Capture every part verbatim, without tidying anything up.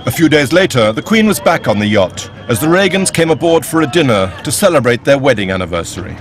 A few days later, the Queen was back on the yacht as the Reagans came aboard for a dinner to celebrate their wedding anniversary.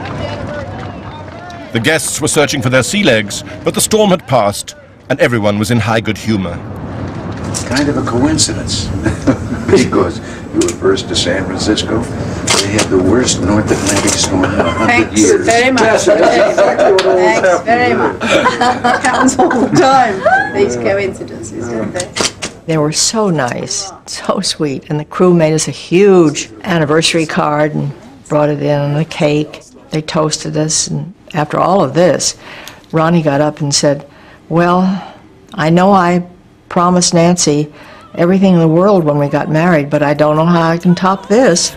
The guests were searching for their sea legs, but the storm had passed and everyone was in high good humor. It's kind of a coincidence, because you were first to San Francisco. They had the worst North Atlantic storm in a hundred years. Thanks very much. Yes, that's exactly what always Thanks very much. Happens all the time, these coincidences, don't they? They were so nice, so sweet, and the crew made us a huge anniversary card and brought it in and a cake. They toasted us, and after all of this, Ronnie got up and said, well, I know I promised Nancy everything in the world when we got married, but I don't know how I can top this.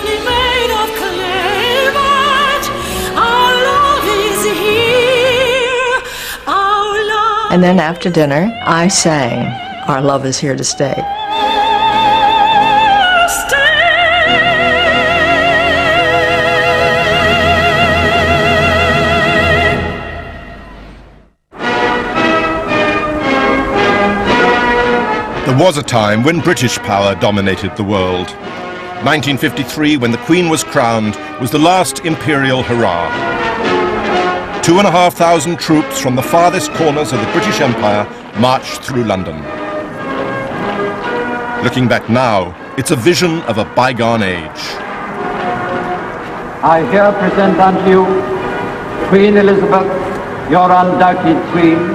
And then after dinner, I sang, Our Love Is Here to Stay. There was a time when British power dominated the world. nineteen fifty-three, when the Queen was crowned, was the last imperial hurrah. Two and a half thousand troops from the farthest corners of the British Empire marched through London. Looking back now, it's a vision of a bygone age. I here present unto you Queen Elizabeth, your undoubted Queen.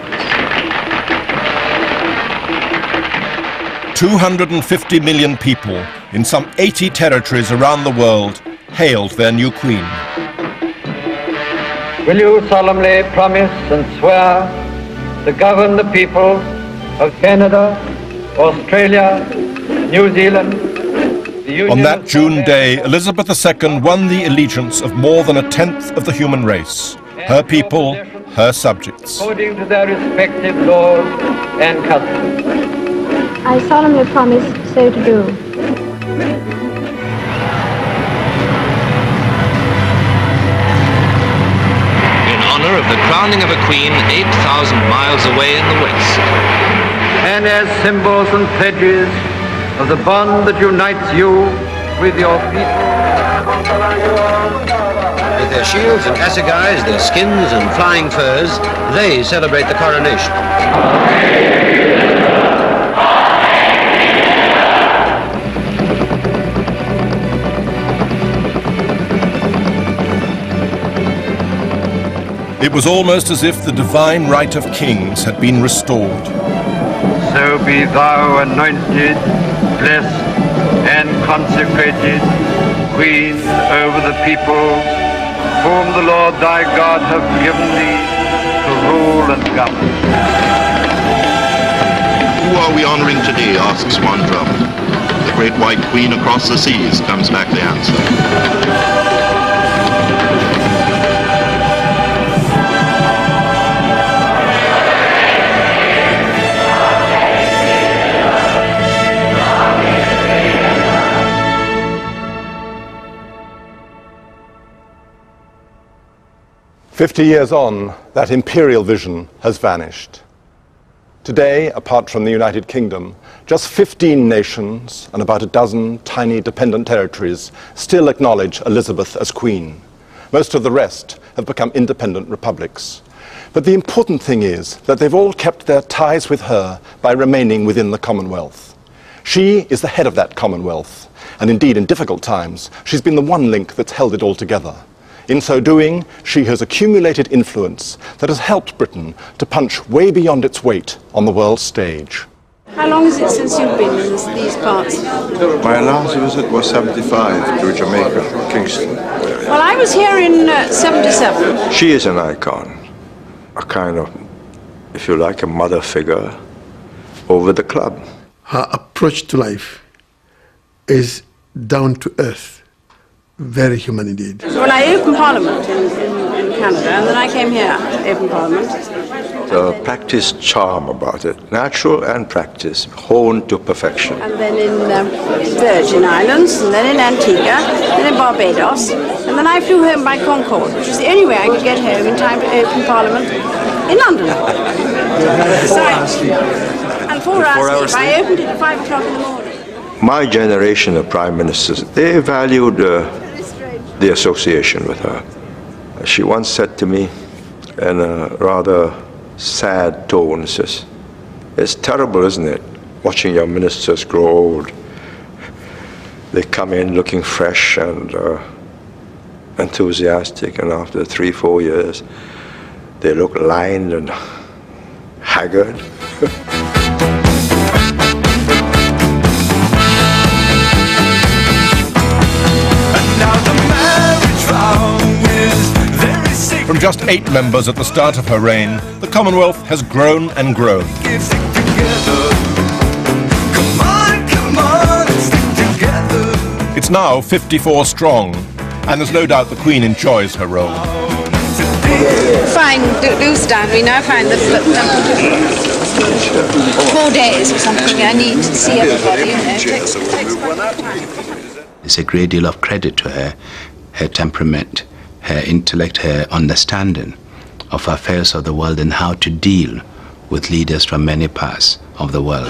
two hundred fifty million people in some eighty territories around the world hailed their new Queen. Will you solemnly promise and swear to govern the people of Canada, Australia, New Zealand, the Union... On that June day, Elizabeth the Second won the allegiance of more than a tenth of the human race, her people, her subjects. According to their respective laws and customs. I solemnly promise so to do. Of the crowning of a queen eight thousand miles away in the west. And as symbols and pledges of the bond that unites you with your people. With their shields and assegais, their skins and flying furs, they celebrate the coronation. It was almost as if the divine right of kings had been restored. So be thou anointed, blessed, and consecrated, Queen over the peoples, whom the Lord thy God hath given thee to rule and govern. Who are we honoring today, asks one drum. The great white queen across the seas, comes back the answer. Fifty years on, that imperial vision has vanished. Today, apart from the United Kingdom, just fifteen nations and about a dozen tiny dependent territories still acknowledge Elizabeth as Queen. Most of the rest have become independent republics. But the important thing is that they've all kept their ties with her by remaining within the Commonwealth. She is the head of that Commonwealth, and indeed in difficult times, she's been the one link that's held it all together. In so doing, she has accumulated influence that has helped Britain to punch way beyond its weight on the world stage. How long is it since you've been in this, these parts? My last visit was seventy-five to Jamaica, Kingston. Well, I was here in uh, seventy-seven. She is an icon, a kind of, if you like, a mother figure over the club. Her approach to life is down to earth. Very human indeed. Well, I opened Parliament in, in, in Canada, and then I came here to open Parliament. The practice charm about it, natural and practice, honed to perfection. And then in uh, Virgin Islands, and then in Antigua, then in Barbados, and then I flew home by Concorde, which was the only way I could get home in time to open Parliament in London. So I, and Four, Four hours sleep. I opened it at five o'clock in the morning. My generation of prime ministers, they valued uh, the association with her. She once said to me in a rather sad tone, says, "It's terrible, isn't it, watching your ministers grow old. They come in looking fresh and uh, enthusiastic, and after three, four years, they look lined and haggard." From just eight members at the start of her reign, the Commonwealth has grown and grown. It's now fifty-four strong, and there's no doubt the Queen enjoys her role. Fine, do, do stand. We now find that, that four days or something. I need to see everybody. You know, it takes, it takes quite a lot of time. There's a great deal of credit to her, her temperament, her intellect, her understanding of affairs of the world and how to deal with leaders from many parts of the world.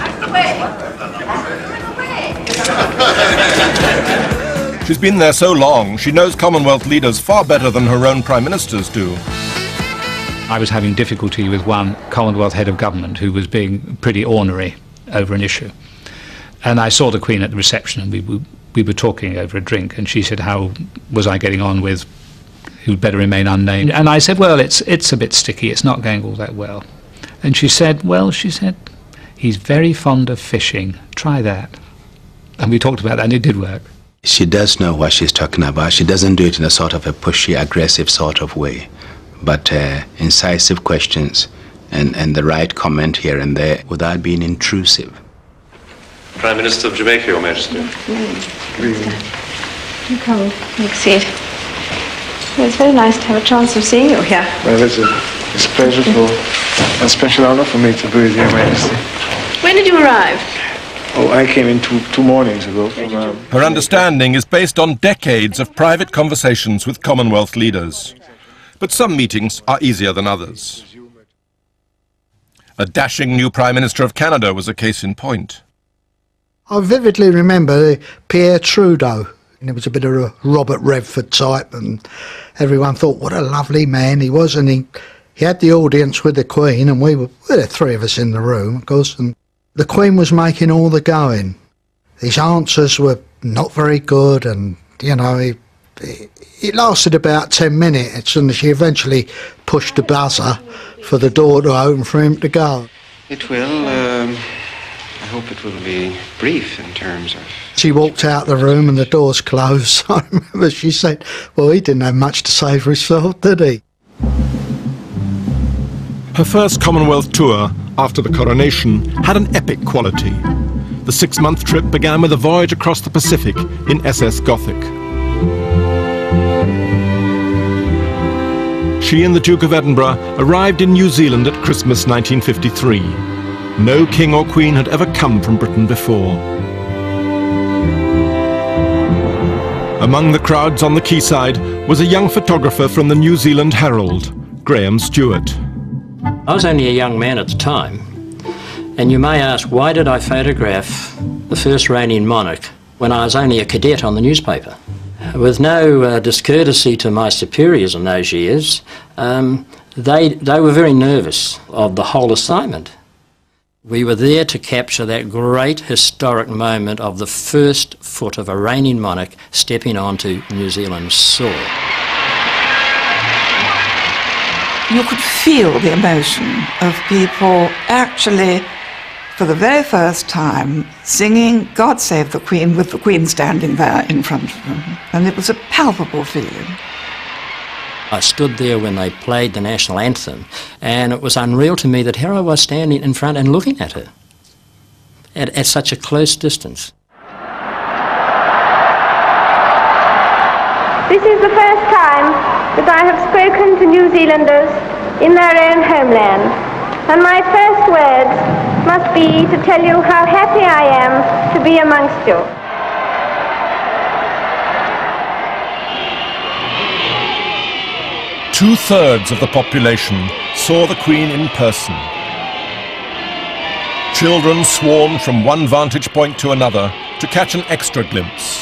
She's been there so long, she knows Commonwealth leaders far better than her own prime ministers do. I was having difficulty with one Commonwealth head of government who was being pretty ornery over an issue. And I saw the Queen at the reception, and we, we, we were talking over a drink, and she said, how was I getting on with who'd better remain unnamed? And I said, well, it's, it's a bit sticky, it's not going all that well. And she said, well, she said, he's very fond of fishing, try that. And we talked about that, and it did work. She does know what she's talking about. She doesn't do it in a sort of a pushy, aggressive sort of way, but uh, incisive questions and, and the right comment here and there without being intrusive. Prime Minister of Jamaica, Your Majesty. Good evening. You come, take a seat. Well, it's very nice to have a chance of seeing you here. Well, it's a, it's a pleasure for, a special honor for me to be with Your Majesty. When did you arrive? Oh, I came in two, two mornings ago. From, um, Her understanding is based on decades of private conversations with Commonwealth leaders. But some meetings are easier than others. A dashing new Prime Minister of Canada was a case in point. I vividly remember Pierre Trudeau. And it was a bit of a Robert Redford type, and everyone thought what a lovely man he was. And he, he had the audience with the Queen, and we were, well, there were three of us in the room, of course, and the Queen was making all the going. His answers were not very good, and, you know, he, it lasted about ten minutes, and she eventually pushed the buzzer for the door to open for him to go. It will, um, I hope it will be brief in terms of... She walked out the room and the doors closed. I remember she said, well, he didn't have much to say for himself, did he? Her first Commonwealth tour after the coronation had an epic quality. The six-month trip began with a voyage across the Pacific in S S Gothic. She and the Duke of Edinburgh arrived in New Zealand at Christmas nineteen fifty-three. No king or queen had ever come from Britain before. Among the crowds on the quayside was a young photographer from the New Zealand Herald, Graham Stewart. I was only a young man at the time, and you may ask, why did I photograph the first reigning monarch when I was only a cadet on the newspaper? With no uh, discourtesy to my superiors in those years, um, they, they were very nervous of the whole assignment. We were there to capture that great historic moment of the first foot of a reigning monarch stepping onto New Zealand's soil. You could feel the emotion of people actually, for the very first time, singing God Save the Queen with the Queen standing there in front of them. And it was a palpable feeling. I stood there when they played the national anthem, and it was unreal to me that here I was standing in front and looking at her at, at such a close distance. This is the first time that I have spoken to New Zealanders in their own homeland, and my first words must be to tell you how happy I am to be amongst you. Two-thirds of the population saw the Queen in person. Children swarmed from one vantage point to another to catch an extra glimpse.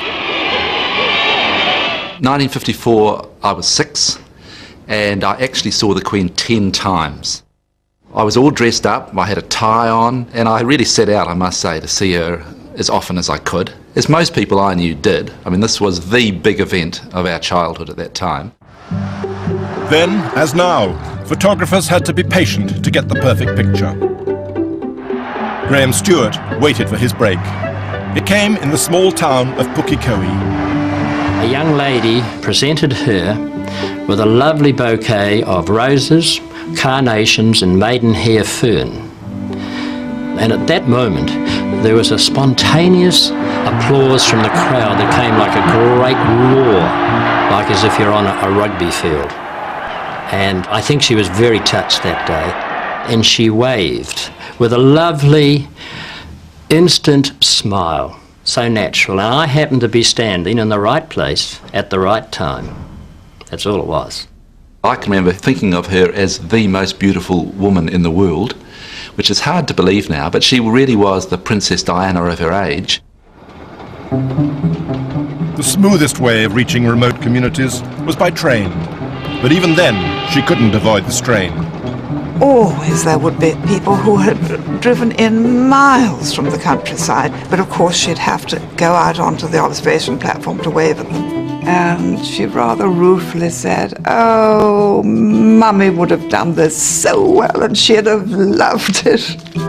nineteen fifty-four, I was six, and I actually saw the Queen ten times. I was all dressed up, I had a tie on, and I really set out, I must say, to see her as often as I could, as most people I knew did. I mean, this was the big event of our childhood at that time. Then, as now, photographers had to be patient to get the perfect picture. Graham Stewart waited for his break. It came in the small town of Pukekohe. A young lady presented her with a lovely bouquet of roses, carnations and maidenhair fern. And at that moment, there was a spontaneous applause from the crowd that came like a great roar, like as if you're on a, a rugby field. And I think she was very touched that day, and she waved with a lovely, instant smile, so natural. And I happened to be standing in the right place at the right time. That's all it was. I can remember thinking of her as the most beautiful woman in the world, which is hard to believe now, but she really was the Princess Diana of her age. The smoothest way of reaching remote communities was by train, but even then she couldn't avoid the strain. Always there would be people who had driven in miles from the countryside, but of course she'd have to go out onto the observation platform to wave at them. And she rather ruefully said, "Oh, Mummy would have done this so well and she'd have loved it."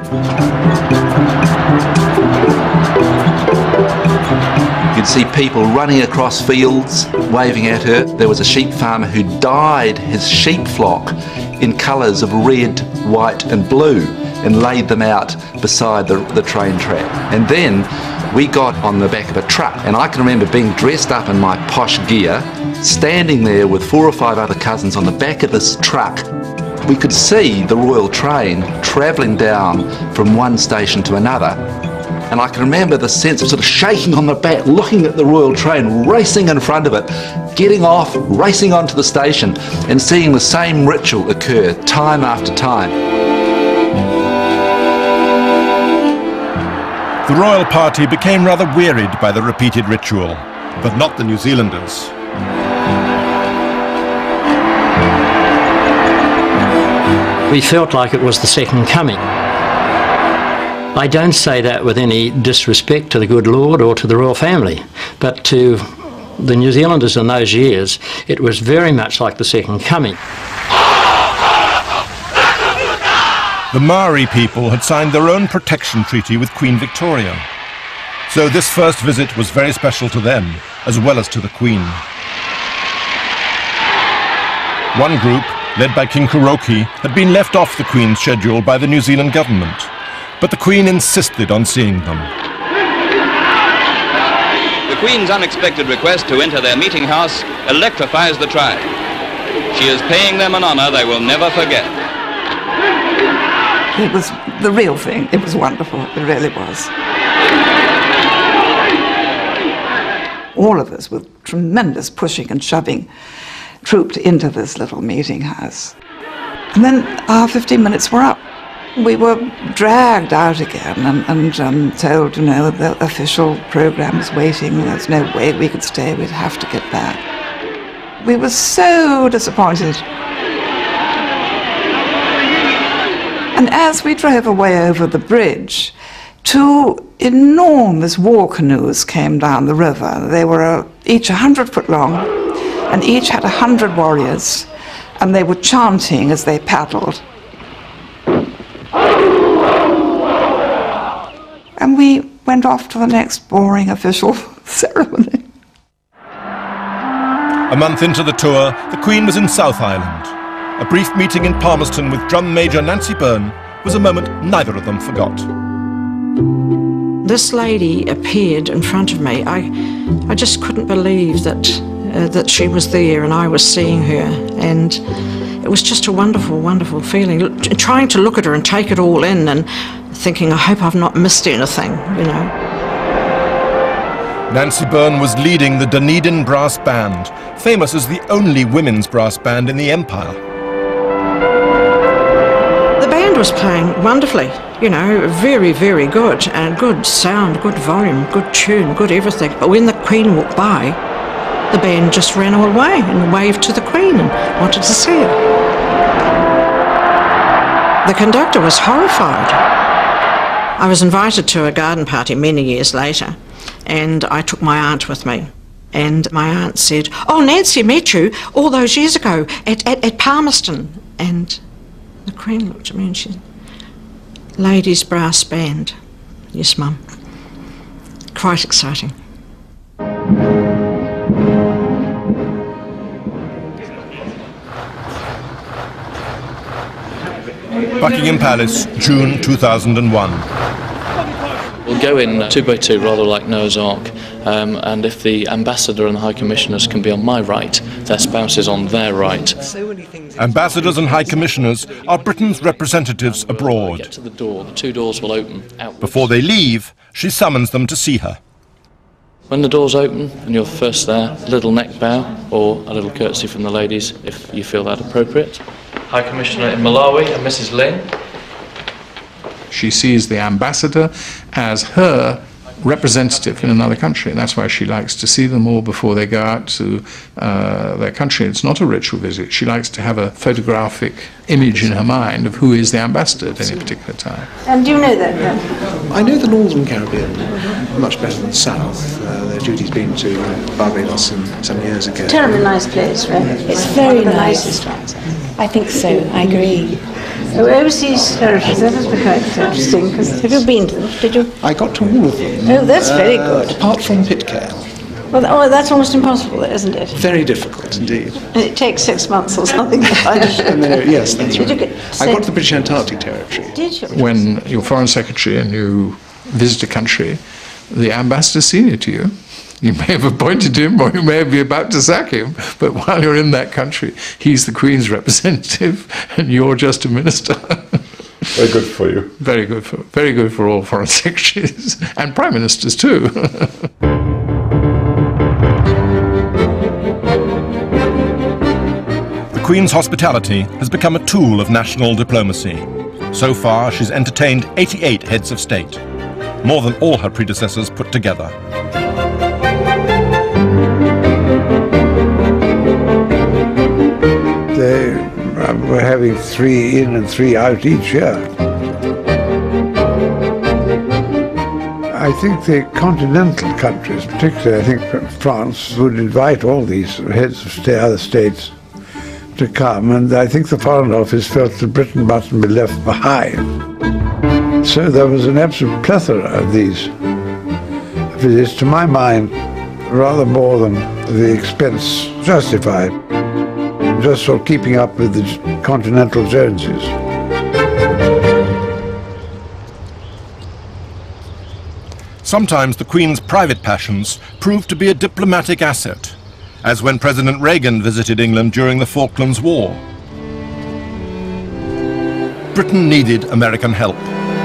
You'd see people running across fields, waving at her. There was a sheep farmer who dyed his sheep flock in colours of red, white and blue and laid them out beside the, the train track. And then we got on the back of a truck, and I can remember being dressed up in my posh gear, standing there with four or five other cousins on the back of this truck. We could see the royal train travelling down from one station to another. And I can remember the sense of sort of shaking on the back, looking at the royal train, racing in front of it, getting off, racing onto the station, and seeing the same ritual occur time after time. The royal party became rather wearied by the repeated ritual, but not the New Zealanders. We felt like it was the second coming. I don't say that with any disrespect to the good Lord or to the royal family, but to the New Zealanders in those years, it was very much like the second coming. The Maori people had signed their own protection treaty with Queen Victoria. So this first visit was very special to them, as well as to the Queen. One group, led by King Kuroki, had been left off the Queen's schedule by the New Zealand government, but the Queen insisted on seeing them. The Queen's unexpected request to enter their meeting house electrifies the tribe. She is paying them an honour they will never forget. It was the real thing. It was wonderful. It really was. All of us, with tremendous pushing and shoving, trooped into this little meeting house. And then our fifteen minutes were up. We were dragged out again and, and um, told, you know, the official program was waiting. There's no way we could stay. We'd have to get back. We were so disappointed. And as we drove away over the bridge, two enormous war canoes came down the river. They were uh, each a hundred foot long, and each had a hundred warriors, and they were chanting as they paddled. And we went off to the next boring official ceremony. A month into the tour, the Queen was in South Island. A brief meeting in Palmerston with Drum Major Nancy Byrne was a moment neither of them forgot. This lady appeared in front of me. I, I just couldn't believe that, uh, that she was there and I was seeing her. And it was just a wonderful, wonderful feeling. Trying to look at her and take it all in and thinking, I hope I've not missed anything, you know. Nancy Byrne was leading the Dunedin Brass Band, famous as the only women's brass band in the Empire. The band band was playing wonderfully, you know, very, very good, and good sound, good volume, good tune, good everything. But when the Queen walked by, the band just ran all away and waved to the Queen and wanted to see her. The conductor was horrified. I was invited to a garden party many years later, and I took my aunt with me. And my aunt said, "Oh, Nancy met you all those years ago at, at, at Palmerston." And the Queen looked at me and she said, "Ladies' brass band." Yes, Mum. Quite exciting. Buckingham Palace, June two thousand one. We'll go in two by two, rather like Noah's Ark, um, and if the ambassador and the high commissioners can be on my right, their spouse is on their right. Ambassadors and high commissioners are Britain's representatives abroad. Get to the door, the two doors will open outwards. Before they leave, she summons them to see her. When the doors open and you're first there, a little neck bow or a little curtsy from the ladies if you feel that appropriate. High Commissioner in Malawi and Missus Lin. She sees the ambassador as her representative in another country, and that's why she likes to see them all before they go out to uh, their country. It's not a ritual visit. She likes to have a photographic image in her mind of who is the ambassador at any particular time. And do you know that then? I know the Northern Caribbean much better than the South. Uh, their duty's been to Barbados some, some years ago. Terribly nice place, right? It's very nice. I think so, I agree. Oh, overseas territories, that has been quite interesting, because have you been to them? Did you? I got to all of them. Oh, that's uh, very good. Apart from Pitcairn. Well, oh, that's almost impossible, isn't it? Very difficult indeed. And it takes six months or something to find a ship. And then, yes, that's Did right. you get I got to the British Antarctic Territory. Did you? When you're Foreign Secretary and you visit a country, the ambassador's senior to you. You may have appointed him or you may be about to sack him, but while you're in that country, he's the Queen's representative and you're just a minister. Very good for you. Very good for, very good for all foreign secretaries and prime ministers too. The Queen's hospitality has become a tool of national diplomacy. So far, she's entertained eighty-eight heads of state, more than all her predecessors put together. They were having three in and three out each year. I think the continental countries, particularly I think France, would invite all these heads of state, other states to come, and I think the Foreign Office felt that Britain mustn't be left behind. So there was an absolute plethora of these visits, to my mind, rather more than the expense justified. Just for keeping up with the continental Joneses. Sometimes the Queen's private passions proved to be a diplomatic asset, as when President Reagan visited England during the Falklands War. Britain needed American help.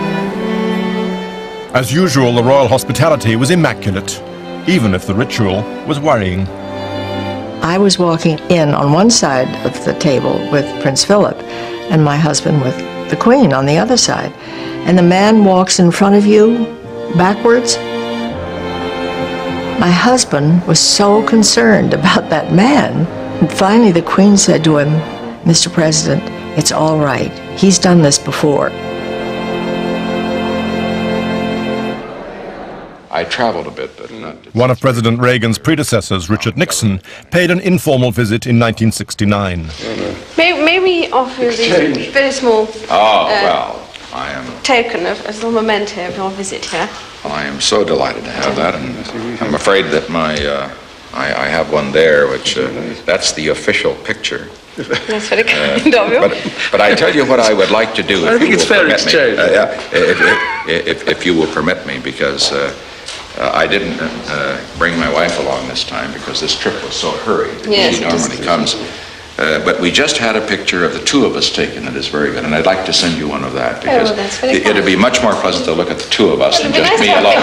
As usual, the royal hospitality was immaculate, even if the ritual was worrying. I was walking in on one side of the table with Prince Philip and my husband with the Queen on the other side. And the man walks in front of you backwards. My husband was so concerned about that man. And finally the Queen said to him, "Mister President, it's all right. He's done this before." I traveled a bit, but not... One of President Reagan's predecessors, Richard Nixon, paid an informal visit in nineteen sixty-nine. May, may we offer Exchange. this very small Oh, uh, well, I am token of, as a memento of your visit here? I am so delighted to have that, and I'm afraid that my, uh, I, I have one there, which, uh, that's the official picture. That's very kind Uh, of you. but, but I tell you what I would like to do, I if think you it's will fair permit me. exchange. Uh, yeah, if, if, if, if you will permit me, because uh, uh, I didn't uh, bring my wife along this time because this trip was so hurried. Yes, she it is. normally comes. Uh, but we just had a picture of the two of us taken that is very good, and I'd like to send you one of that because Oh, that's very it, it'd be much more pleasant to look at the two of us Well, than it'd be just nice me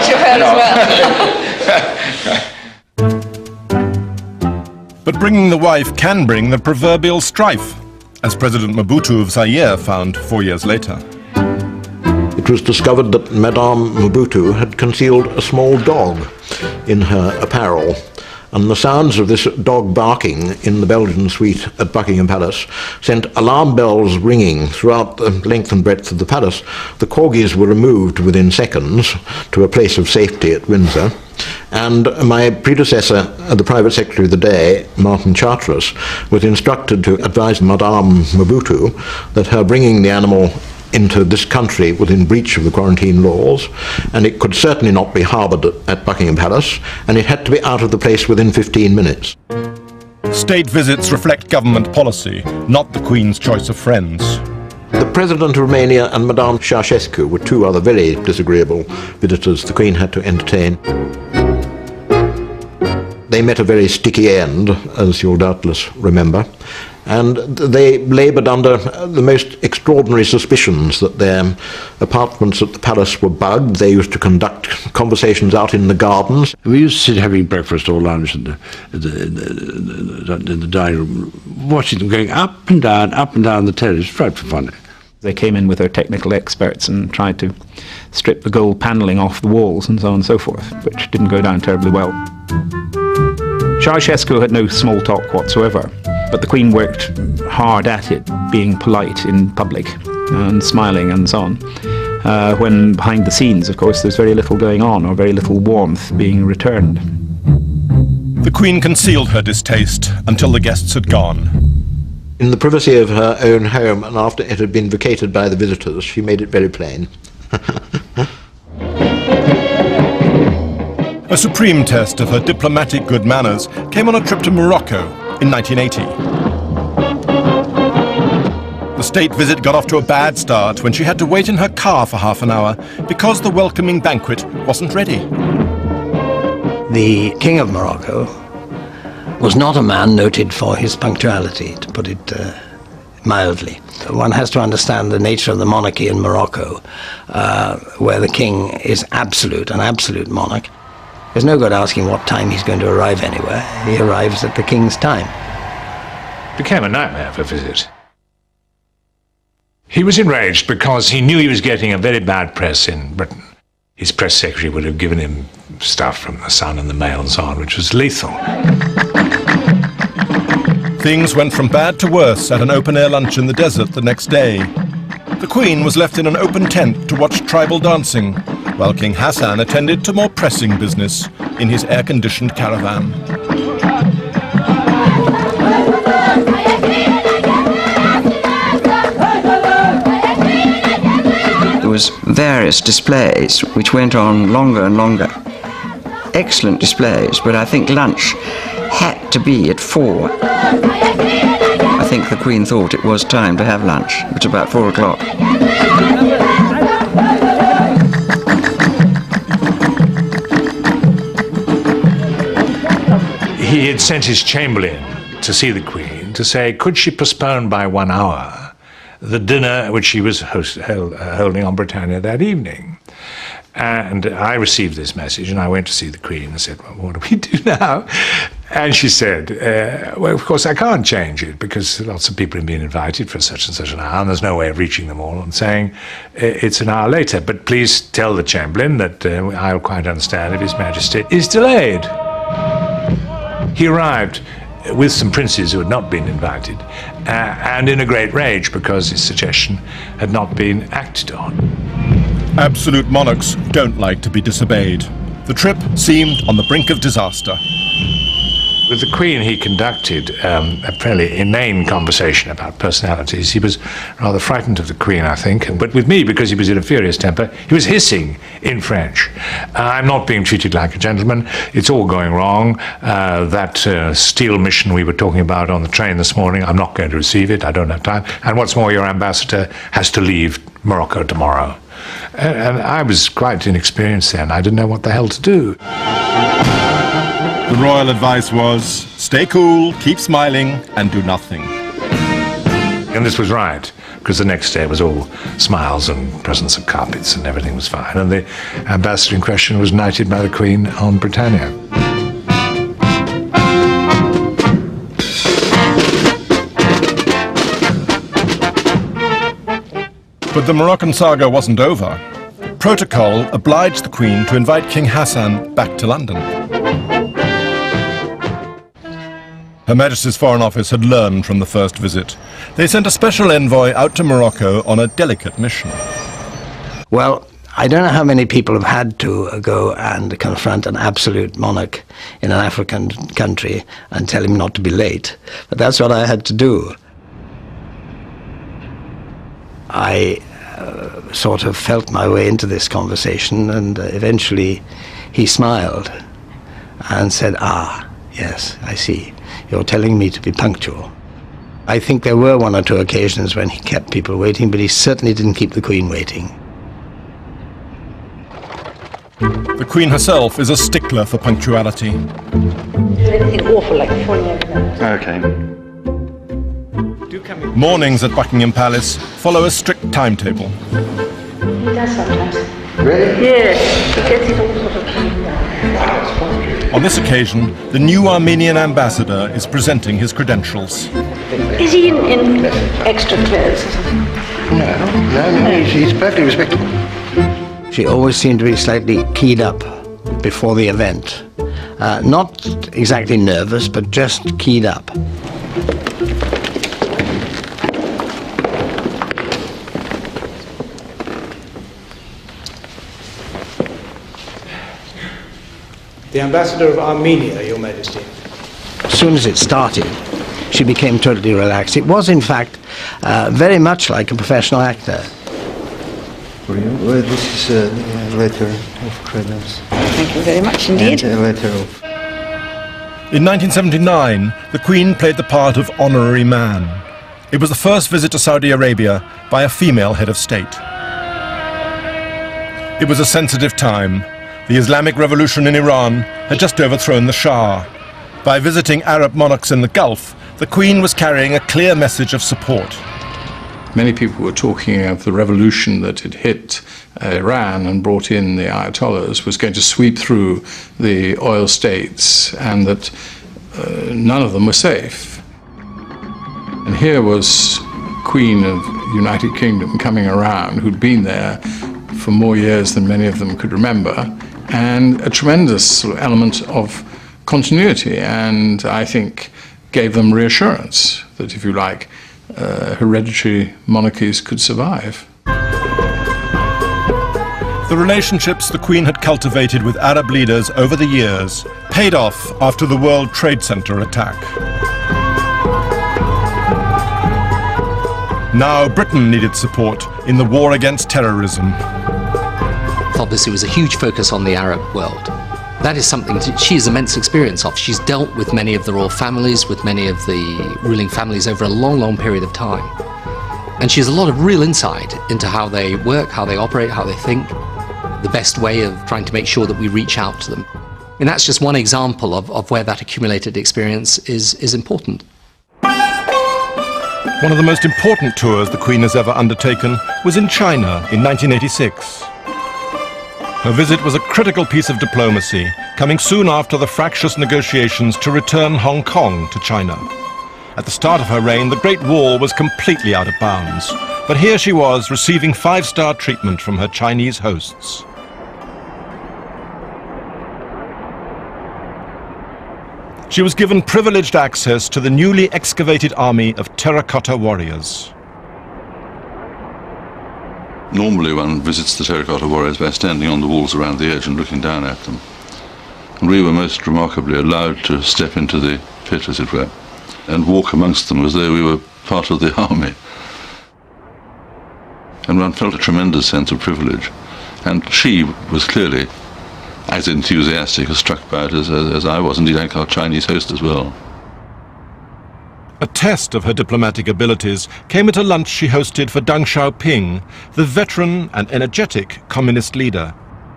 to have a alone. picture of her as well. But bringing the wife can bring the proverbial strife, as President Mobutu of Zaire found four years later. It was discovered that Madame Mobutu had concealed a small dog in her apparel, and the sounds of this dog barking in the Belgian suite at Buckingham Palace sent alarm bells ringing throughout the length and breadth of the palace. The corgis were removed within seconds to a place of safety at Windsor, and my predecessor, the private secretary of the day, Martin Charteris, was instructed to advise Madame Mobutu that her bringing the animal into this country was in breach of the quarantine laws, and it could certainly not be harboured at Buckingham Palace, and it had to be out of the place within fifteen minutes. State visits reflect government policy, not the Queen's choice of friends. The President of Romania and Madame Ceausescu were two other very disagreeable visitors the Queen had to entertain. They met a very sticky end, as you'll doubtless remember, and they laboured under the most extraordinary suspicions that their apartments at the palace were bugged. They used to conduct conversations out in the gardens. We used to sit having breakfast or lunch in the, in the, in the, in the dining room, watching them going up and down, up and down the terrace. Frightfully funny. They came in with their technical experts and tried to strip the gold panelling off the walls and so on and so forth, which didn't go down terribly well. Ceausescu had no small talk whatsoever, but the Queen worked hard at it, being polite in public and smiling and so on, uh, when behind the scenes, of course, there's very little going on or very little warmth being returned. The Queen concealed her distaste until the guests had gone. In the privacy of her own home, and after it had been vacated by the visitors, she made it very plain. A supreme test of her diplomatic good manners came on a trip to Morocco in nineteen eighty. The state visit got off to a bad start when she had to wait in her car for half an hour because the welcoming banquet wasn't ready. The King of Morocco was not a man noted for his punctuality, to put it uh, mildly. One has to understand the nature of the monarchy in Morocco, uh, where the king is absolute, an absolute monarch. There's no good asking what time he's going to arrive anywhere. He arrives at the king's time. It became a nightmare for visit. He was enraged because he knew he was getting a very bad press in Britain. His press secretary would have given him stuff from the Sun and the Mail and so on, which was lethal. Things went from bad to worse at an open-air lunch in the desert the next day. The Queen was left in an open tent to watch tribal dancing, while King Hassan attended to more pressing business in his air-conditioned caravan. There was various displays which went on longer and longer. Excellent displays, but I think lunch had to be at four. I think the Queen thought it was time to have lunch. It was about four o'clock. He had sent his chamberlain to see the Queen to say, could she postpone by one hour the dinner which she was host, held, uh, holding on Britannia that evening. And I received this message, and I went to see the Queen and said, well, what do we do now? And she said, uh, well, of course, I can't change it because lots of people have been invited for such and such an hour, and there's no way of reaching them all, and saying it's an hour later. But please tell the Chamberlain that uh, I'll quite understand if His Majesty is delayed. He arrived with some princes who had not been invited, uh, and in a great rage because his suggestion had not been acted on. Absolute monarchs don't like to be disobeyed. The trip seemed on the brink of disaster. With the Queen, he conducted um, a fairly inane conversation about personalities. He was rather frightened of the Queen, I think, but with me, because he was in a furious temper, he was hissing in French. Uh, I'm not being treated like a gentleman. It's all going wrong. Uh, that uh, steel mission we were talking about on the train this morning, I'm not going to receive it. I don't have time. And what's more, your ambassador has to leave Morocco tomorrow. And, and I was quite inexperienced then. I didn't know what the hell to do. The royal advice was, stay cool, keep smiling, and do nothing. And this was right, because the next day was all smiles and presents of carpets and everything was fine. And the ambassador in question was knighted by the Queen on Britannia. But the Moroccan saga wasn't over. Protocol obliged the Queen to invite King Hassan back to London. Her Majesty's Foreign Office had learned from the first visit. They sent a special envoy out to Morocco on a delicate mission. Well, I don't know how many people have had to go and confront an absolute monarch in an African country and tell him not to be late, but that's what I had to do. I uh, sort of felt my way into this conversation, and uh, eventually he smiled and said, "Ah, yes, I see. You're telling me to be punctual." I think there were one or two occasions when he kept people waiting, but he certainly didn't keep the Queen waiting. The Queen herself is a stickler for punctuality. Okay. Mornings at Buckingham Palace follow a strict timetable. He does sometimes. Really? Yes, he gets it all sort of. On this occasion, the new Armenian ambassador is presenting his credentials. Is he in, in extra clothes or something? No, no, no, he's, he's perfectly respectable. She always seemed to be slightly keyed up before the event. Uh, not exactly nervous, but just keyed up. The ambassador of Armenia, Your Majesty. As soon as it started, she became totally relaxed. It was, in fact, uh, very much like a professional actor. For you? Well, this is a letter of credence. Thank you very much indeed. And a letter of... In nineteen seventy-nine, the Queen played the part of honorary man. It was the first visit to Saudi Arabia by a female head of state. It was a sensitive time. The Islamic Revolution in Iran had just overthrown the Shah. By visiting Arab monarchs in the Gulf, the Queen was carrying a clear message of support. Many people were talking of the revolution that had hit uh, Iran and brought in the Ayatollahs was going to sweep through the oil states, and that uh, none of them were safe. And here was Queen of the United Kingdom coming around, who'd been there for more years than many of them could remember, and a tremendous sort of element of continuity, and I think gave them reassurance that, if you like, uh, hereditary monarchies could survive. The relationships the Queen had cultivated with Arab leaders over the years paid off after the World Trade Center attack. Now Britain needed support in the war against terrorism. Obviously, was a huge focus on the Arab world. That is something that she has immense experience of. She's dealt with many of the royal families, with many of the ruling families over a long, long period of time. And she has a lot of real insight into how they work, how they operate, how they think, the best way of trying to make sure that we reach out to them. And that's just one example of, of where that accumulated experience is, is important. One of the most important tours the Queen has ever undertaken was in China in nineteen eighty-six. Her visit was a critical piece of diplomacy, coming soon after the fractious negotiations to return Hong Kong to China. At the start of her reign, the Great Wall was completely out of bounds, but here she was receiving five-star treatment from her Chinese hosts. She was given privileged access to the newly excavated army of terracotta warriors. Normally one visits the terracotta warriors by standing on the walls around the edge and looking down at them. And we were most remarkably allowed to step into the pit, as it were, and walk amongst them as though we were part of the army. And one felt a tremendous sense of privilege. And she was clearly as enthusiastic, as struck by it as, as, as I was, indeed our Chinese host as well. A test of her diplomatic abilities came at a lunch she hosted for Deng Xiaoping, the veteran and energetic communist leader.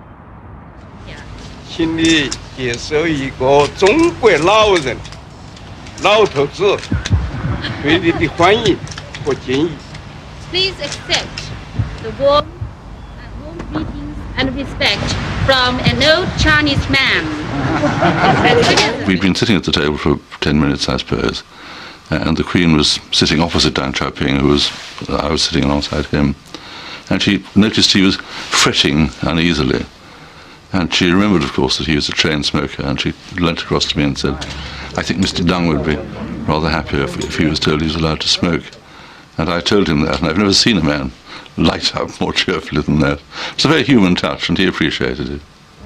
Please accept the warm and warm greetings and respect from an old Chinese man. We'd been sitting at the table for ten minutes, I suppose. And the Queen was sitting opposite Deng Xiaoping, who was, I was sitting alongside him. and she noticed he was fretting uneasily. And she remembered, of course, that he was a chain smoker, and she leant across to me and said, I think Mister Dung would be rather happier if, if he was told he was allowed to smoke. And I told him that, and I've never seen a man light up more cheerfully than that. It's a very human touch, and he appreciated it.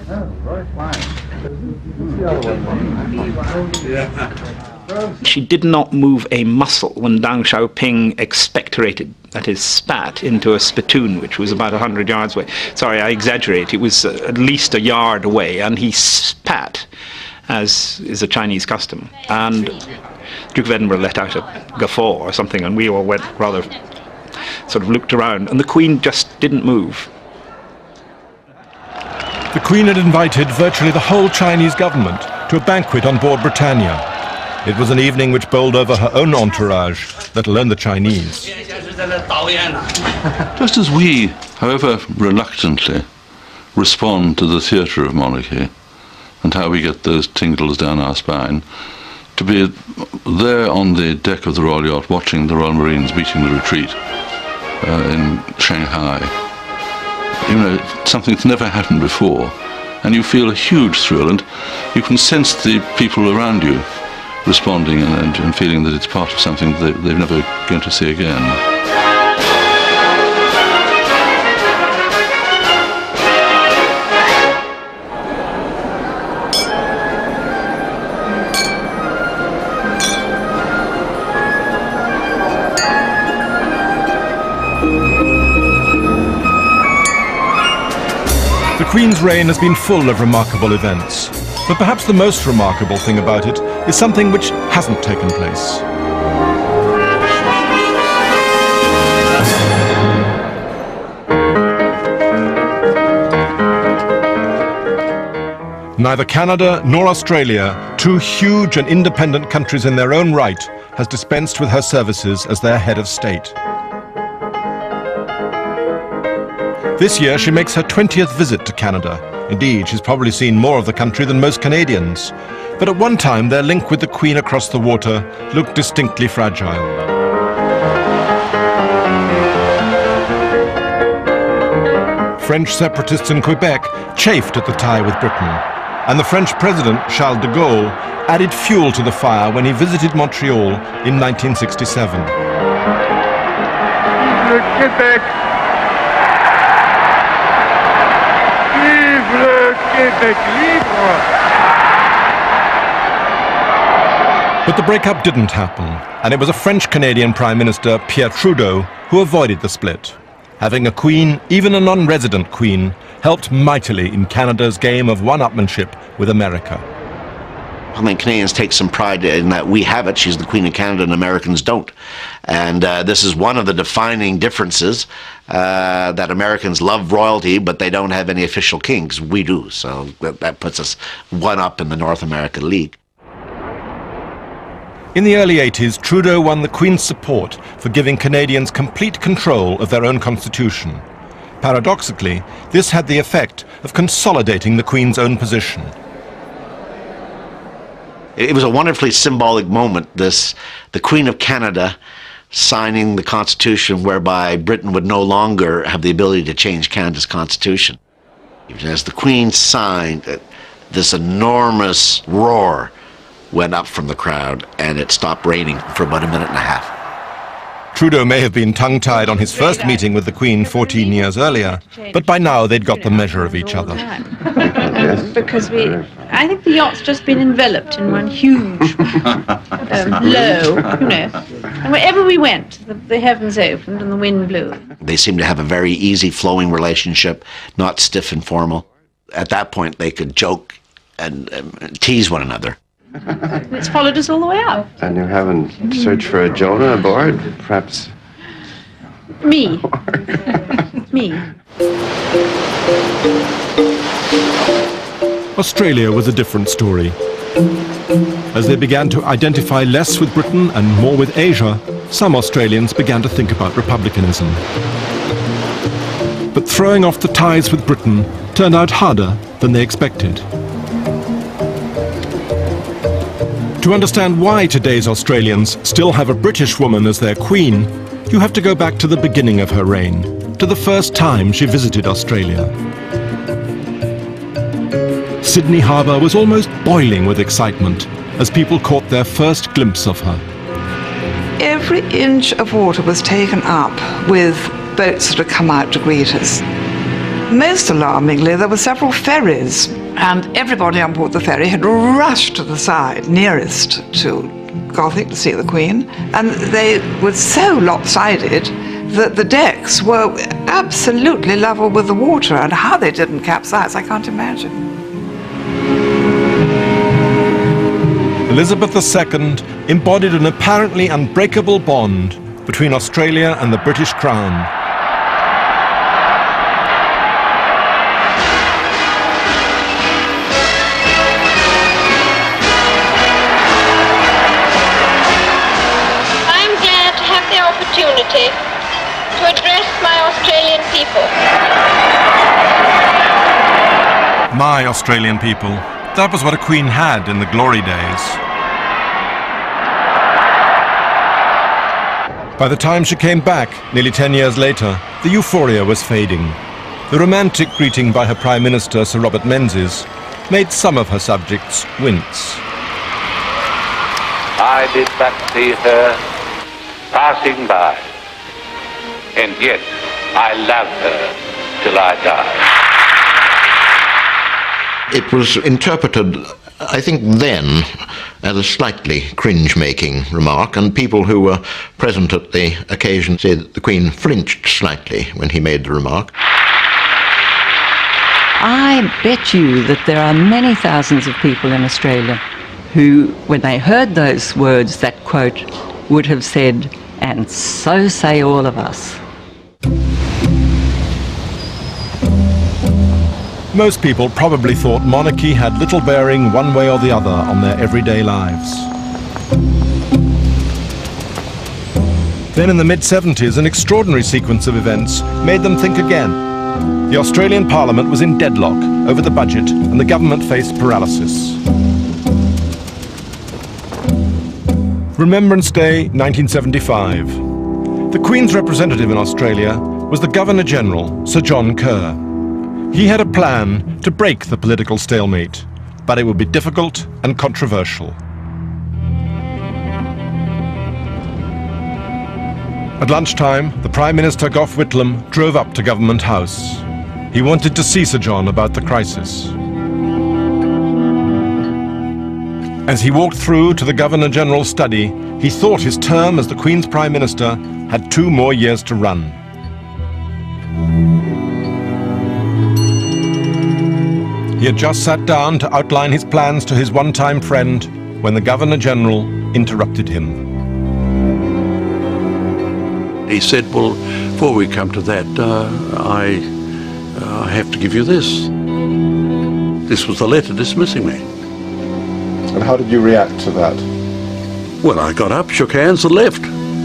She did not move a muscle when Deng Xiaoping expectorated, that is, spat into a spittoon, which was about a hundred yards away. Sorry, I exaggerate. It was uh, at least a yard away, and he spat, as is a Chinese custom. And Duke of Edinburgh let out a guffaw or something, and we all went rather sort of looked around, and the Queen just didn't move. The Queen had invited virtually the whole Chinese government to a banquet on board Britannia. It was an evening which bowled over her own entourage, let alone the Chinese. Just as we, however reluctantly, respond to the theatre of monarchy and how we get those tingles down our spine, to be there on the deck of the Royal Yacht watching the Royal Marines beating the retreat uh, in Shanghai, you know, something that's never happened before, and you feel a huge thrill, and you can sense the people around you responding and, and, and feeling that it's part of something that they, they're never going to see again. The Queen's reign has been full of remarkable events, but perhaps the most remarkable thing about it is something which hasn't taken place. Neither Canada nor Australia, two huge and independent countries in their own right, has dispensed with her services as their head of state. This year she makes her twentieth visit to Canada. Indeed, she's probably seen more of the country than most Canadians. But at one time, their link with the Queen across the water looked distinctly fragile. French separatists in Quebec chafed at the tie with Britain, and the French President, Charles de Gaulle, added fuel to the fire when he visited Montreal in nineteen sixty-seven. Le Québec! Vive le Québec libre! But the breakup didn't happen, and it was a French-Canadian Prime Minister, Pierre Trudeau, who avoided the split. Having a queen, even a non-resident queen, helped mightily in Canada's game of one-upmanship with America. I think Canadians take some pride in that we have it. She's the Queen of Canada and Americans don't. And uh, this is one of the defining differences, uh, that Americans love royalty, but they don't have any official kings. We do. So that, that puts us one up in the North America League. In the early eighties, Trudeau won the Queen's support for giving Canadians complete control of their own constitution. Paradoxically, this had the effect of consolidating the Queen's own position. It was a wonderfully symbolic moment, this, the Queen of Canada signing the Constitution whereby Britain would no longer have the ability to change Canada's Constitution. As the Queen signed, this enormous roar went up from the crowd, and it stopped raining for about a minute and a half. Trudeau may have been tongue-tied on his first meeting with the Queen fourteen years earlier, but by now they'd got the measure of each other. Because we, I think the yacht's just been enveloped in one huge um, low, you know. And wherever we went, the, the heavens opened and the wind blew. They seemed to have a very easy flowing relationship, not stiff and formal. At that point, they could joke and um, tease one another. It's followed us all the way up. And you haven't searched for a Jonah aboard, perhaps? Me. Me. Australia was a different story. As they began to identify less with Britain and more with Asia, some Australians began to think about republicanism. But throwing off the ties with Britain turned out harder than they expected. To understand why today's Australians still have a British woman as their queen, you have to go back to the beginning of her reign, to the first time she visited Australia. Sydney Harbour was almost boiling with excitement as people caught their first glimpse of her. Every inch of water was taken up with boats that had come out to greet us. Most alarmingly, there were several ferries, and everybody on board the ferry had rushed to the side nearest to Gothic to see the Queen, and they were so lopsided that the decks were absolutely level with the water, and how they didn't capsize, I can't imagine. Elizabeth the Second embodied an apparently unbreakable bond between Australia and the British Crown. Opportunity to address my Australian people. My Australian people. That was what a queen had in the glory days. By the time she came back, nearly ten years later, the euphoria was fading. The romantic greeting by her Prime Minister, Sir Robert Menzies, made some of her subjects wince. I did but see her passing by, and yet I love her till I die. It was interpreted, I think then, as a slightly cringe-making remark, and people who were present at the occasion said that the Queen flinched slightly when he made the remark. I bet you that there are many thousands of people in Australia who, when they heard those words, that quote, would have said, "And so say all of us." Most people probably thought monarchy had little bearing one way or the other on their everyday lives. Then in the mid seventies, an extraordinary sequence of events made them think again. The Australian Parliament was in deadlock over the budget and the government faced paralysis. Remembrance Day, nineteen seventy-five. The Queen's representative in Australia was the Governor-General, Sir John Kerr. He had a plan to break the political stalemate, but it would be difficult and controversial. At lunchtime, the Prime Minister Gough Whitlam drove up to Government House. He wanted to see Sir John about the crisis. As he walked through to the Governor-General's study, he thought his term as the Queen's Prime Minister had two more years to run. He had just sat down to outline his plans to his one-time friend when the Governor-General interrupted him. He said, well, before we come to that, uh, I, uh, I have to give you this. This was the letter dismissing me. And how did you react to that? Well, I got up, shook hands and left.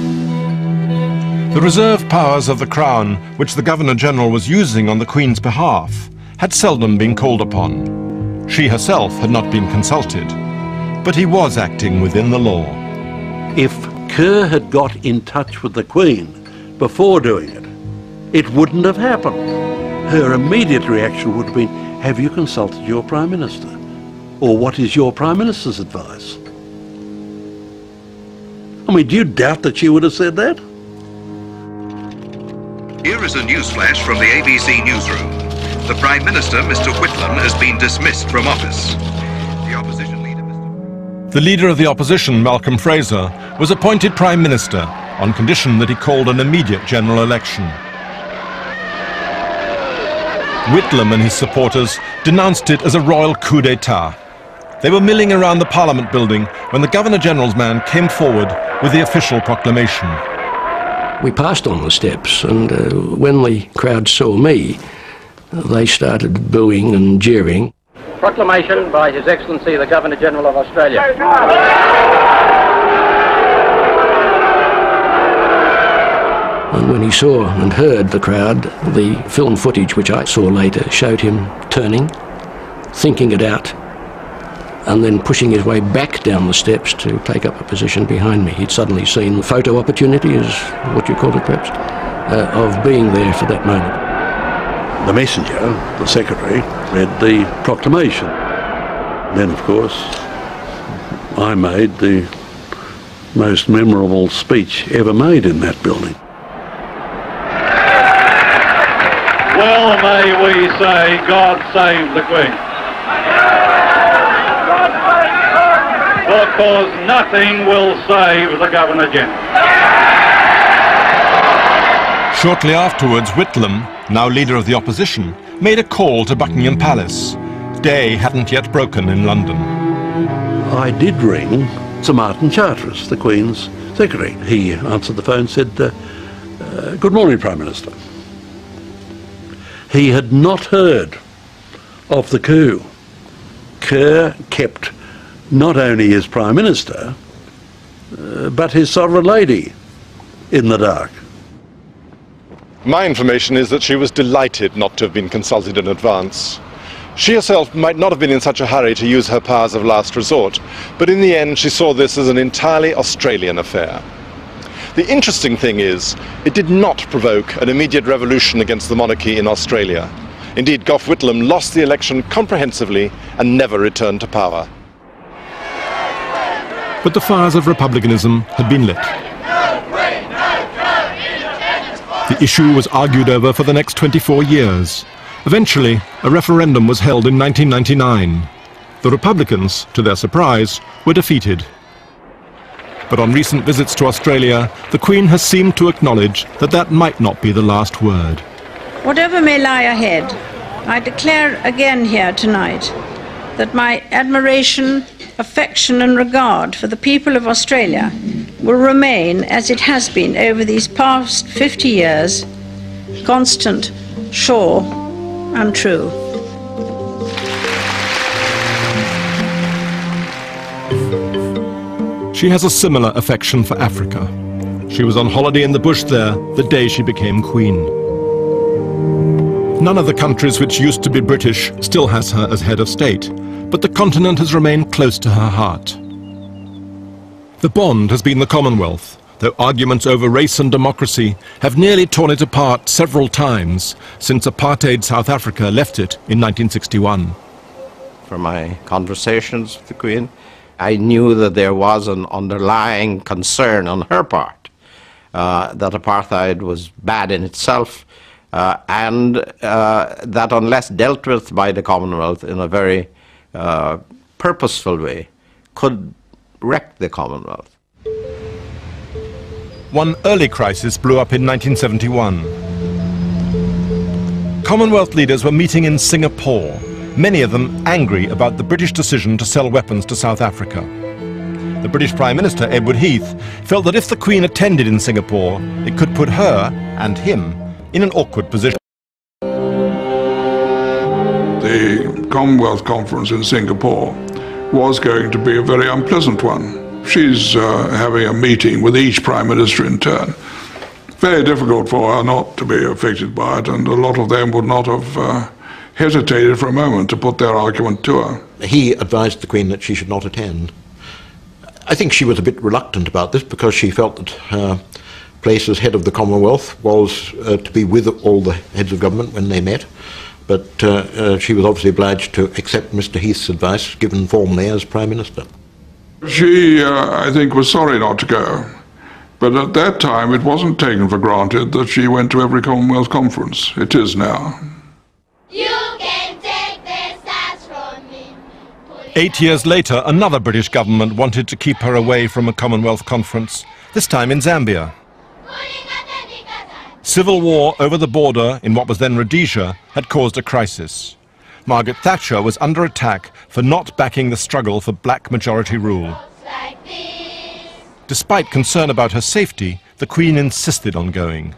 The reserve powers of the Crown, which the Governor-General was using on the Queen's behalf, had seldom been called upon. She herself had not been consulted, but he was acting within the law. If Kerr had got in touch with the Queen before doing it, it wouldn't have happened. Her immediate reaction would have been, have you consulted your Prime Minister? Or what is your Prime Minister's advice? I mean, do you doubt that she would have said that? Here is a newsflash from the A B C newsroom. The Prime Minister, Mister Whitlam, has been dismissed from office. The opposition leader, Mister The leader of the opposition, Malcolm Fraser, was appointed Prime Minister on condition that he called an immediate general election. Whitlam and his supporters denounced it as a royal coup d'etat. They were milling around the Parliament building when the Governor-General's man came forward with the official proclamation. We passed on the steps, and uh, when the crowd saw me, uh, they started booing and jeering. Proclamation by His Excellency the Governor-General of Australia. And when he saw and heard the crowd, the film footage which I saw later showed him turning, thinking it out, and then pushing his way back down the steps to take up a position behind me. He'd suddenly seen the photo opportunity, is what you call it perhaps, uh, of being there for that moment. The messenger, the secretary, read the proclamation. Then, of course, I made the most memorable speech ever made in that building. Well, may we say, God save the Queen. Because nothing will save the Governor-General. Shortly afterwards, Whitlam, now leader of the opposition, made a call to Buckingham Palace. Day hadn't yet broken in London. I did ring Sir Martin Charteris, the Queen's secretary. He answered the phone and said, uh, uh, good morning, Prime Minister. He had not heard of the coup. Kerr kept not only his Prime Minister, uh, but his sovereign lady in the dark. My information is that she was delighted not to have been consulted in advance. She herself might not have been in such a hurry to use her powers of last resort, but in the end she saw this as an entirely Australian affair. The interesting thing is, it did not provoke an immediate revolution against the monarchy in Australia. Indeed, Gough Whitlam lost the election comprehensively and never returned to power. But the fires of republicanism had been lit. The issue was argued over for the next twenty-four years. Eventually, a referendum was held in nineteen ninety-nine. The Republicans, to their surprise, were defeated. But on recent visits to Australia, the Queen has seemed to acknowledge that that might not be the last word. Whatever may lie ahead, I declare again here tonight that my admiration, affection and regard for the people of Australia will remain as it has been over these past fifty years, constant, sure and true. She has a similar affection for Africa. She was on holiday in the bush there the day she became Queen. None of the countries which used to be British still has her as head of state, but the continent has remained close to her heart. The bond has been the Commonwealth, though arguments over race and democracy have nearly torn it apart several times since apartheid South Africa left it in nineteen sixty-one. From my conversations with the Queen, I knew that there was an underlying concern on her part, uh, that apartheid was bad in itself, uh, and uh, that unless dealt with by the Commonwealth in a very uh, purposeful way, could wreck the Commonwealth. One early crisis blew up in nineteen seventy-one. Commonwealth leaders were meeting in Singapore, many of them angry about the British decision to sell weapons to South Africa. The British Prime Minister, Edward Heath, felt that if the Queen attended in Singapore, it could put her and him in an awkward position. The Commonwealth Conference in Singapore was going to be a very unpleasant one. She's uh, having a meeting with each Prime Minister in turn. Very difficult for her not to be affected by it, and a lot of them would not have uh, hesitated for a moment to put their argument to her. He advised the Queen that she should not attend. I think she was a bit reluctant about this because she felt that her place as head of the Commonwealth was uh, to be with all the heads of government when they met. But uh, uh, she was obviously obliged to accept Mister Heath's advice, given formally as Prime Minister. She, uh, I think, was sorry not to go. But at that time, it wasn't taken for granted that she went to every Commonwealth conference. It is now. Eight years later, another British government wanted to keep her away from a Commonwealth conference, this time in Zambia. Civil war over the border in what was then Rhodesia had caused a crisis. Margaret Thatcher was under attack for not backing the struggle for black majority rule. Despite concern about her safety, the Queen insisted on going.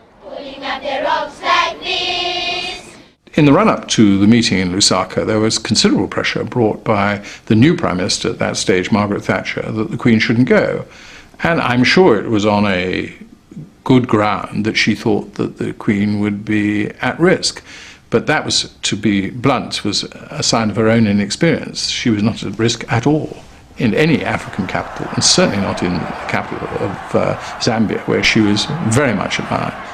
In the run-up to the meeting in Lusaka, there was considerable pressure brought by the new Prime Minister at that stage, Margaret Thatcher, that the Queen shouldn't go. And I'm sure it was on a good ground that she thought that the Queen would be at risk. But that was, to be blunt, was a sign of her own inexperience. She was not at risk at all in any African capital, and certainly not in the capital of uh, Zambia, where she was very much admired.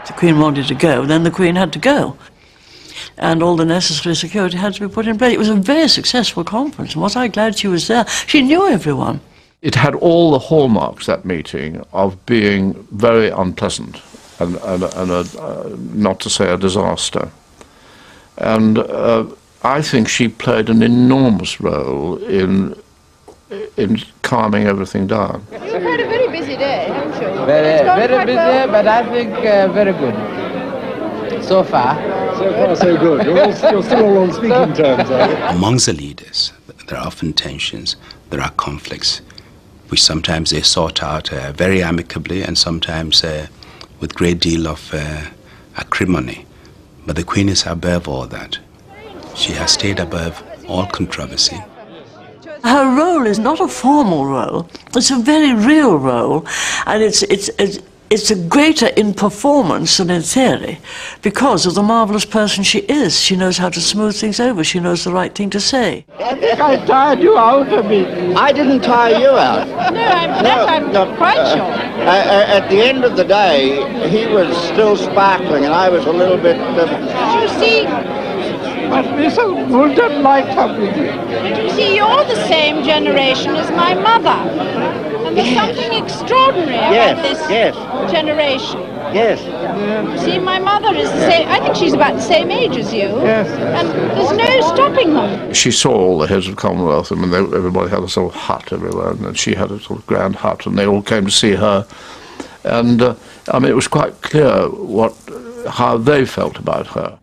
the Queen wanted to go, then the Queen had to go. And all the necessary security had to be put in place. It was a very successful conference, and was I glad she was there. She knew everyone. It had all the hallmarks, that meeting, of being very unpleasant and, and, and a, uh, not to say a disaster. And uh, I think she played an enormous role in in calming everything down. You've had a very busy day, haven't you? Very, very busy, well. But I think uh, very good. So far. So far, so good. You're, all, you're still all on speaking terms, are you? Amongst the leaders, there are often tensions, there are conflicts, which sometimes they sort out uh, very amicably and sometimes uh, with great deal of uh, acrimony. But the Queen is above all that. She has stayed above all controversy. Her role is not a formal role, it's a very real role, and it's, it's, it's, it's a greater in performance than in theory because of the marvellous person she is. She knows how to smooth things over, she knows the right thing to say. I think I tired you out a bit. I didn't tire you out. No, I'm, that I'm no, quite uh, sure. Uh, at the end of the day, he was still sparkling and I was a little bit... Uh, you see... Must be so good and light up with you. But you see, you're the same generation as my mother. And there's Yes. something extraordinary Yes, about this yes. generation. Yes. See, my mother is the same, I think she's about the same age as you. Yes. And there's no stopping them. She saw all the heads of Commonwealth. I mean, they, everybody had a sort of hut everywhere, and she had a sort of grand hut, and they all came to see her. And, uh, I mean, it was quite clear what, how they felt about her.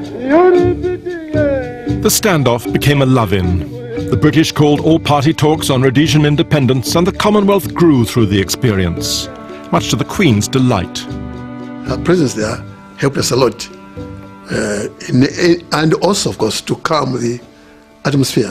The standoff became a love-in. The British called all-party talks on Rhodesian independence, and the Commonwealth grew through the experience, much to the Queen's delight. Her presence there helped us a lot, uh, in, in, and also, of course, to calm the atmosphere.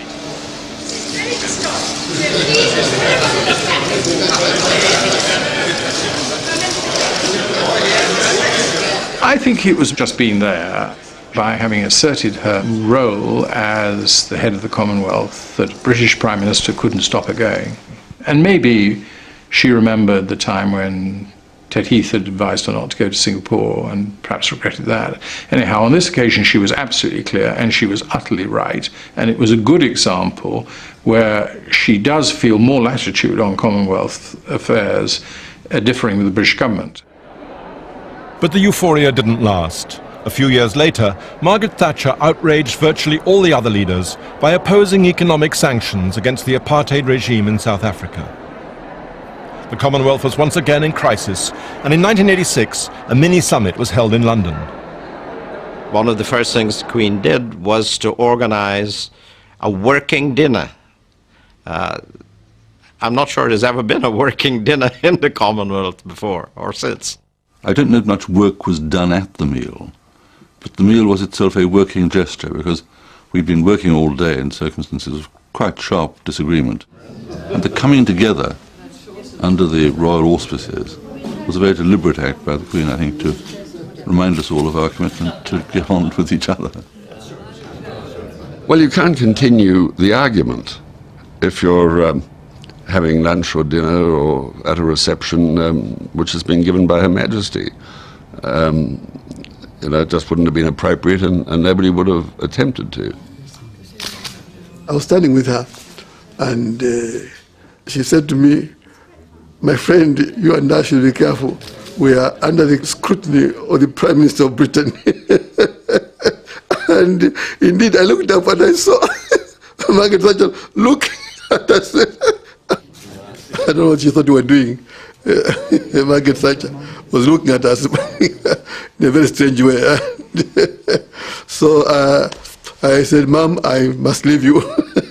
I think it was just being there, by having asserted her role as the head of the Commonwealth, that the British Prime Minister couldn't stop her going. And maybe she remembered the time when Ted Heath had advised her not to go to Singapore and perhaps regretted that. Anyhow, on this occasion she was absolutely clear and she was utterly right. And it was a good example where she does feel more latitude on Commonwealth affairs, uh, differing with the British government. But the euphoria didn't last. A few years later, Margaret Thatcher outraged virtually all the other leaders by opposing economic sanctions against the apartheid regime in South Africa. The Commonwealth was once again in crisis, and in nineteen eighty-six, a mini-summit was held in London. One of the first things the Queen did was to organize a working dinner. Uh, I'm not sure there's ever been a working dinner in the Commonwealth before or since. I don't know if much work was done at the meal, but the meal was itself a working gesture because we'd been working all day in circumstances of quite sharp disagreement. And the coming together under the royal auspices was a very deliberate act by the Queen, I think, to remind us all of our commitment to get on with each other. Well, you can't continue the argument if you're um, having lunch or dinner or at a reception um, which has been given by Her Majesty. Um, you know, it just wouldn't have been appropriate and, and nobody would have attempted to. I was standing with her and uh, she said to me, "My friend, you and I should be careful. We are under the scrutiny of the Prime Minister of Britain." And indeed, I looked up and I saw Margaret Thatcher looking at us. I don't know what she thought we were doing. Uh, Margaret Thatcher was looking at us in a very strange way. So uh, I said, "Ma'am, I must leave you."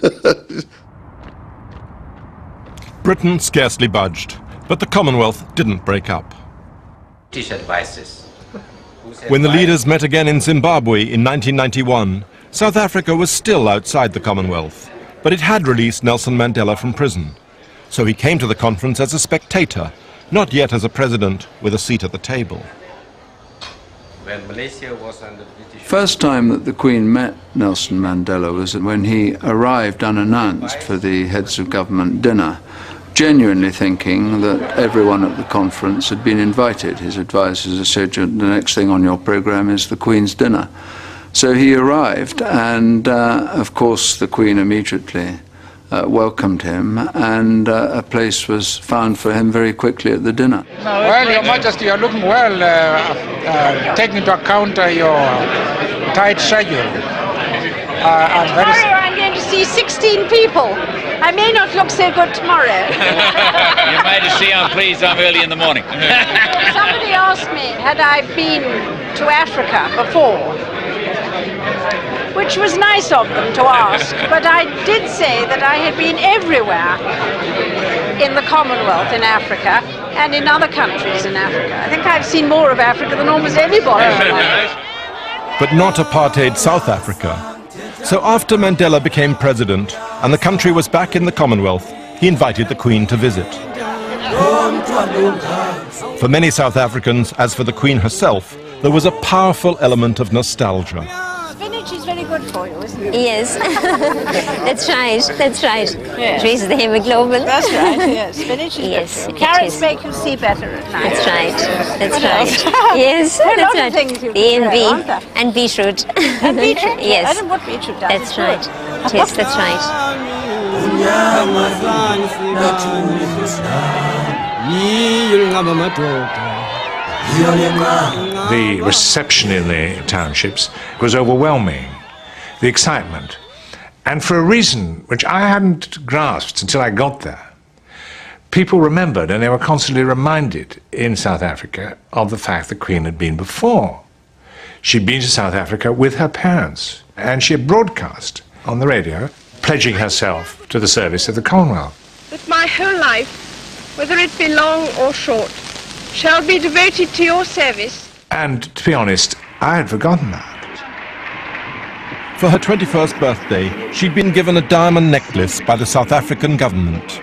Britain scarcely budged, but the Commonwealth didn't break up. British advices. When the leaders met again in Zimbabwe in nineteen ninety-one, South Africa was still outside the Commonwealth, but it had released Nelson Mandela from prison. So he came to the conference as a spectator, not yet as a president with a seat at the table. When Malaysia was under British... First time that the Queen met Nelson Mandela was when he arrived unannounced for the heads of government dinner genuinely thinking that everyone at the conference had been invited. His advisors had said, the next thing on your programme is the Queen's dinner. So he arrived, and uh, of course the Queen immediately uh, welcomed him, and uh, a place was found for him very quickly at the dinner. Well, Your Majesty, you're looking well, uh, uh, taking into account uh, your tight schedule. Uh, I'm very Tomorrow I'm going to see sixteen people. I may not look so good tomorrow. You may just see how pleased I'm early in the morning. Somebody asked me, had I been to Africa before? Which was nice of them to ask, but I did say that I had been everywhere in the Commonwealth in Africa and in other countries in Africa. I think I've seen more of Africa than almost anybody. But not apartheid South Africa. So after Mandela became president and the country was back in the Commonwealth, he invited the Queen to visit. For many South Africans, as for the Queen herself, there was a powerful element of nostalgia. Spinach is very good for you, isn't it? Yes, that's right, that's right. Yes. It raises the hemoglobin. That's right, yes. Spinach is yes, good. Carrots make you see better at night. That's right, that's What right. else? Yes, There are a that's lot right. of things you A can and do, B, aren't there? and beetroot. And beetroot, yes. I don't know what beetroot does. That's It's right. good. Yes, that's right. The reception in the townships was overwhelming, the excitement, and for a reason which I hadn't grasped until I got there. People remembered, and they were constantly reminded in South Africa of the fact the Queen had been before. She'd been to South Africa with her parents, and she had broadcast on the radio, pledging herself to the service of the Commonwealth. That my whole life, whether it be long or short, shall be devoted to your service. And to be honest, I had forgotten that. For her twenty-first birthday, she'd been given a diamond necklace by the South African government.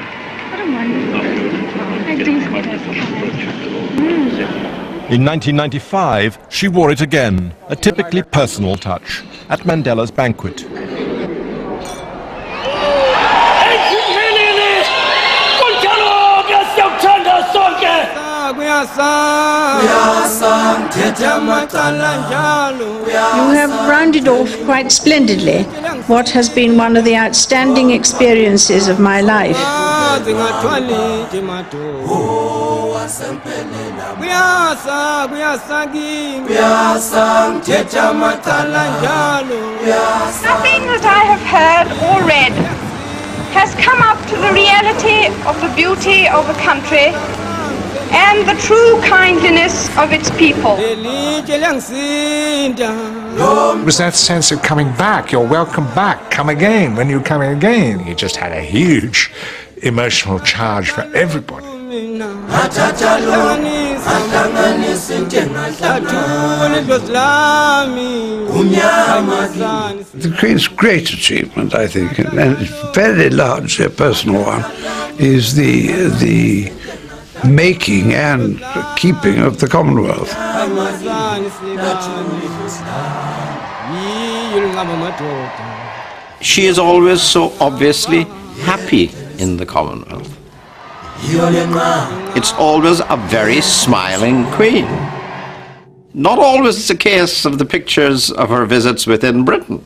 In nineteen ninety-five, she wore it again, a typically personal touch, at Mandela's banquet. You have rounded off quite splendidly what has been one of the outstanding experiences of my life. Nothing that I have heard or read has come up to the reality of the beauty of a country and the true kindliness of its people. It was that sense of coming back, you're welcome back, come again, when you're coming again. You just had a huge emotional charge for everybody. The Queen's great achievement, I think, and it's very large, a personal one, is the the making and keeping of the Commonwealth. She is always so obviously happy in the Commonwealth. It's always a very smiling Queen. Not always the case of the pictures of her visits within Britain.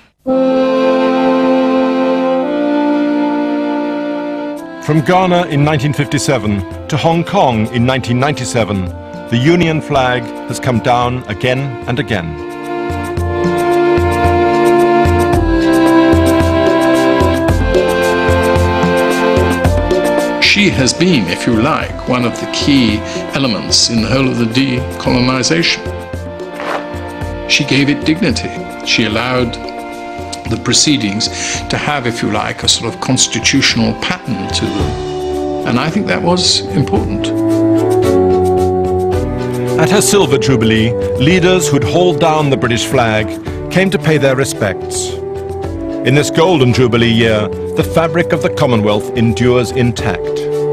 From Ghana in nineteen fifty-seven to Hong Kong in nineteen ninety-seven, the Union flag has come down again and again. She has been, if you like, one of the key elements in the whole of the decolonization. She gave it dignity. She allowed the proceedings to have, if you like, a sort of constitutional pattern to them. And I think that was important. At her Silver Jubilee, leaders who'd hauled down the British flag came to pay their respects. In this Golden Jubilee year, the fabric of the Commonwealth endures intact.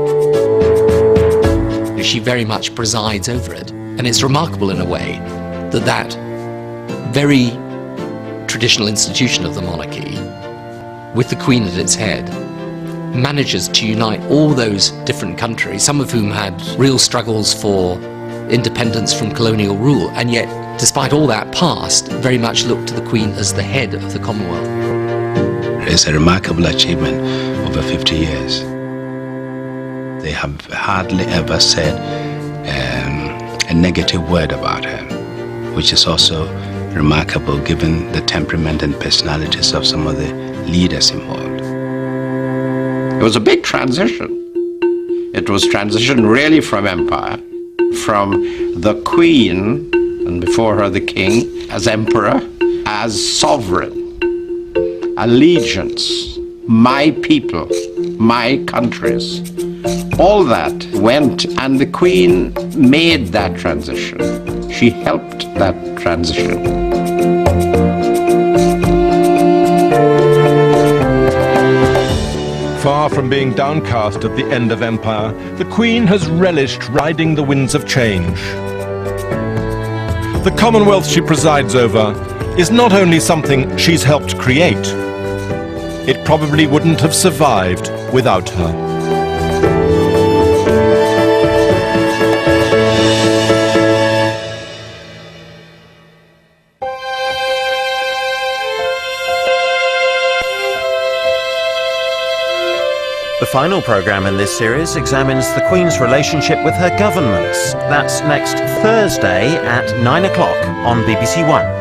She very much presides over it, and it's remarkable in a way that that very traditional institution of the monarchy, with the Queen at its head, manages to unite all those different countries, some of whom had real struggles for independence from colonial rule, and yet, despite all that past, very much looked to the Queen as the head of the Commonwealth. It's a remarkable achievement over fifty years. They have hardly ever said um, a negative word about her, which is also remarkable given the temperament and personalities of some of the leaders involved. It was a big transition. It was transition really from empire, from the Queen, and before her the King, as emperor, as sovereign, allegiance, my people, my countries. All that went, and the Queen made that transition. She helped that transition. Far from being downcast at the end of empire, the Queen has relished riding the winds of change. The Commonwealth she presides over is not only something she's helped create, it probably wouldn't have survived without her. The final programme in this series examines the Queen's relationship with her governments. That's next Thursday at nine o'clock on B B C One.